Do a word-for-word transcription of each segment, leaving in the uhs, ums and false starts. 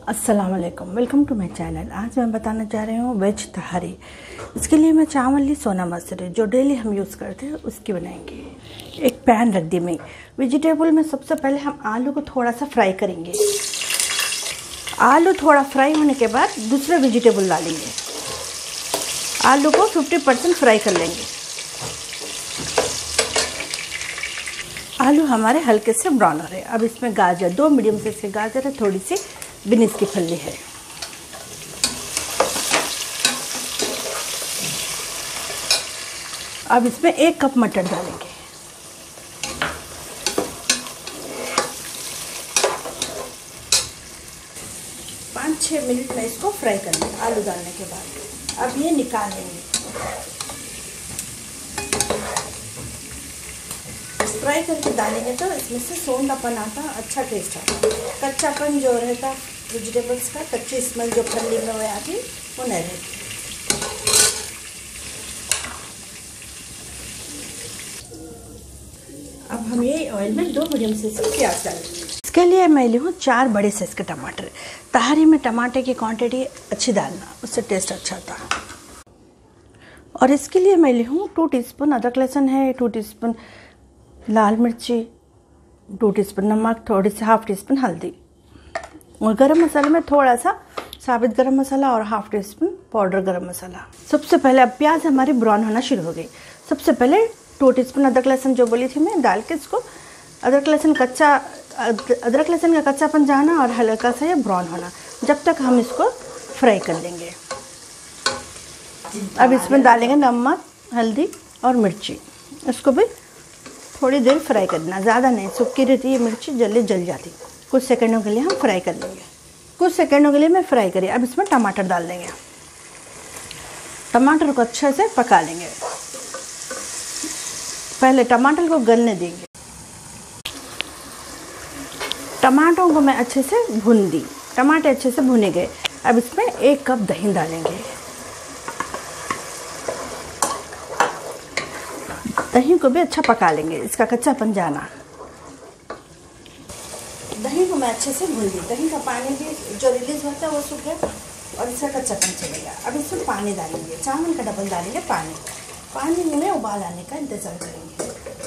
अस्सलाम वालेकुम, welcome to my channel. आज मैं बताना चाह रही हूँ वेज तहारी। इसके लिए मैं चावल ली सोना मसूरी जो डेली हम यूज़ करते हैं उसकी बनाएंगे। एक पैन रख दी मैं। वेजिटेबल में सबसे पहले हम आलू को थोड़ा सा फ्राई करेंगे। आलू थोड़ा फ्राई होने के बाद दूसरे वेजिटेबल डालेंगे। आलू को फिफ्टी परसेंट फ्राई कर लेंगे। आलू हमारे हल्के से ब्राउन हो रहे हैं। अब इसमें गाजर, दो मीडियम साइज के गाजर है, थोड़ी सी बीन्स की फली है। अब इसमें एक कप मटर डालेंगे। पाँच छः मिनट में इसको फ्राई कर लेंगे आलू डालने के बाद। अब ये निकाल लेंगे। फ्राई करके डालेंगे तो इसमें से सोंधापन आता, अच्छा टेस्ट आता। कच्चापन जो रहता वेजिटेबल्स का, कच्ची स्मेल जो फली में वो आती वो नहीं रहती। अब हम ये ऑयल में दो मीडियम साइज के प्याज डालेंगे। इसके लिए मैं ली हूँ चार बड़े साइज के टमाटर। तहारी में टमाटर की क्वांटिटी अच्छी डालना, उससे टेस्ट अच्छा आता। और इसके लिए मैं ली हूँ टू टीस्पून अदरक लहसुन है, टू टीस्पून लाल मिर्ची, टू टीस्पून नमक, थोड़ी सी हाफ टी स्पून हल्दी। और गरम मसाले में थोड़ा सा साबित गरम मसाला और हाफ टी स्पून पाउडर गरम मसाला। सबसे पहले अब प्याज हमारी ब्राउन होना शुरू हो गई। सबसे पहले टू टीस्पून अदरक लहसुन जो बोली थी मैं डाल के इसको अदरक लहसुन कच्चा अदरक लहसुन का कच्चापन जाना और हल्का सा ये ब्राउन होना, जब तक हम इसको फ्राई कर लेंगे। अब इसमें डालेंगे नमक, हल्दी और मिर्ची। इसको भी थोड़ी देर फ्राई करना, ज़्यादा नहीं, सूखी रहती है मिर्ची, जल्दी जल जाती। कुछ सेकंडों के लिए हम फ्राई कर लेंगे। कुछ सेकंडों के लिए मैं फ्राई करी। अब इसमें टमाटर डाल देंगे। टमाटर को अच्छे से पका लेंगे। पहले टमाटर को गलने देंगे। टमाटरों को मैं अच्छे से भून दी। टमाटर अच्छे से भुने गए। अब इसमें एक कप दही डालेंगे। दही को भी अच्छा पका लेंगे, इसका कच्चापन जाना। दही को मैं अच्छे से भून दी। दही का पानी भी जो रिलीज होता है वो सूख गया और इसका कच्चापन चलेगा। अब इसमें पानी डालेंगे, चावल का डबल डालेंगे पानी। पानी में उबाल आने का इंतजार करेंगे।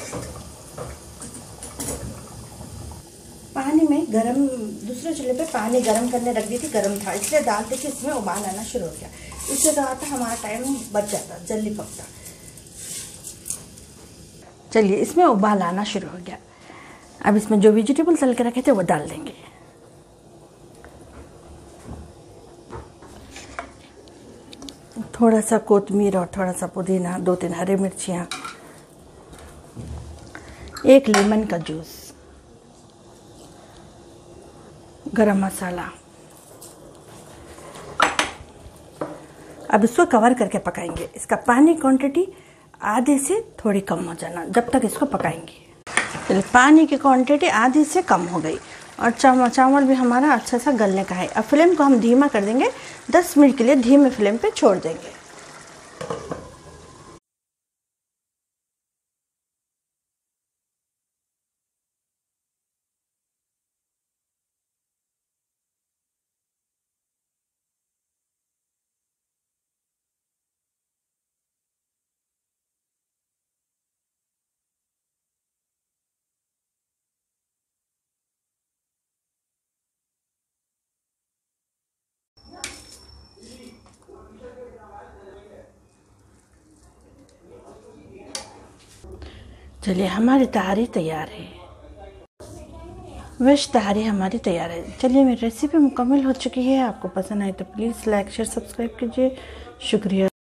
पानी में गरम दूसरे चूल्हे पे पानी गरम करने रख दी थी, गरम था इसलिए डालते थे, इसमें उबाल आना शुरू हो गया। इससे क्या होता हमारा टाइम बच जाता, जल्दी पकता। चलिए इसमें उबाल आना शुरू हो गया। अब इसमें जो वेजिटेबल तल के रखे थे वो डाल देंगे। थोड़ा सा कोतमीर और थोड़ा सा पुदीना, दो तीन हरी मिर्चियाँ, एक लेमन का जूस, गरम मसाला। अब इसको कवर करके पकाएंगे। इसका पानी क्वांटिटी आधे से थोड़ी कम हो जाना, जब तक इसको पकाएंगे। चलिए पानी की क्वांटिटी आधी से कम हो गई और चावल चावल भी हमारा अच्छा सा गलने का है। अब फ्लेम को हम धीमा कर देंगे। दस मिनट के लिए धीमे फ्लेम पे छोड़ देंगे। चलिए हमारी तहारी तैयार है। वेज तहारी हमारी तैयार है। चलिए मेरी रेसिपी मुकम्मल हो चुकी है। आपको पसंद आए तो प्लीज़ लाइक शेयर सब्सक्राइब कीजिए। शुक्रिया।